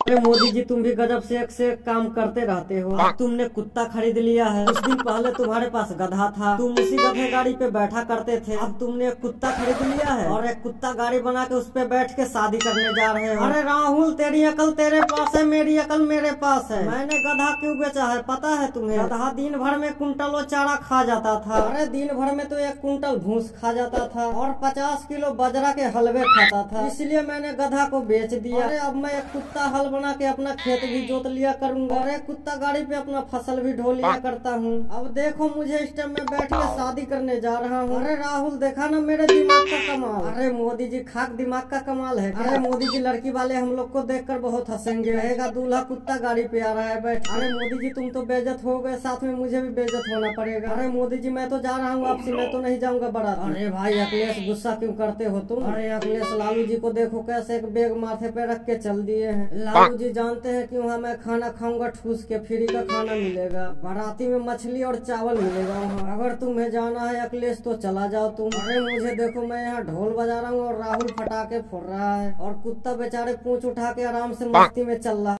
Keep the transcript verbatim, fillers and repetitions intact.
अरे मोदी जी, तुम भी गजब से एक से एक काम करते रहते हो। अब तुमने कुत्ता खरीद लिया है। कुछ दिन पहले तुम्हारे पास गधा था, तुम उसी गधे गाड़ी पे बैठा करते थे। अब तुमने एक कुत्ता खरीद लिया है और एक कुत्ता गाड़ी बना के उस पे बैठ के शादी करने जा रहे हो। अरे राहुल, तेरी अकल तेरे पास है, मेरी अकल मेरे पास है। मैंने गधा क्यों बेचा है पता है तुम्हें? गधा दिन भर में कुंटलों चारा खा जाता था। अरे दिन भर में तो एक कुंटल भूस खा जाता था और पचास किलो बाजरा के हलवे खाता था, इसलिए मैंने गधा को बेच दिया। अरे अब मैं एक कुत्ता हल बना के अपना खेत भी जोत लिया करूंगा और एक कुत्ता गाड़ी पे अपना फसल भी ढो लिया करता हूँ। अब देखो, मुझे इस टाइम में बैठ के शादी करने जा रहा हूँ। अरे राहुल, देखा ना मेरे दिमाग का कमाल। अरे मोदी जी, खाक दिमाग का कमाल है। अरे मोदी जी, लड़की वाले हम लोग को देखकर बहुत हंसेंगे, रहेगा दूल्हा कुत्ता गाड़ी पे आ रहा है बैठ। अरे मोदी जी, तुम तो बेइज्जत हो गए, साथ में मुझे भी बेइज्जत होना पड़ेगा। अरे मोदी जी, मैं तो जा रहा हूँ आपसे, मैं तो नहीं जाऊंगा बारात। अरे भाई अखिलेश, गुस्सा क्यों करते हो तुम? अरे अखिलेश, लालू जी को देखो कैसे एक बैग माथे पे रख के चल दिए हैं। लालू जी जानते हैं कि वहाँ मैं खाना खाऊंगा ठूस के, फ्री का खाना मिलेगा, बाराती में मछली और चावल मिलेगा वहाँ। अगर तुम्हें जाना है अखिलेश तो चला जाओ तुम। अरे मुझे देखो, मैं यहाँ ढोल बजा रहा हूँ और राहुल फटाके फोड़ रहा है और कुत्ता बेचारे पूंछ उठा के आराम से मस्ती में चल रहा है।